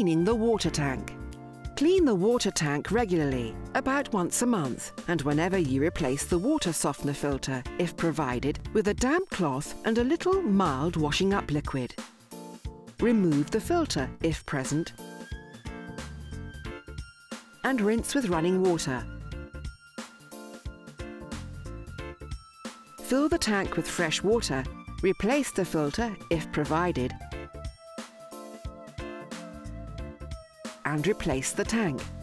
Cleaning the water tank. Clean the water tank regularly, about once a month, and whenever you replace the water softener filter, if provided, with a damp cloth and a little mild washing up liquid. Remove the filter, if present, and rinse with running water. Fill the tank with fresh water, replace the filter, if provided, and replace the tank.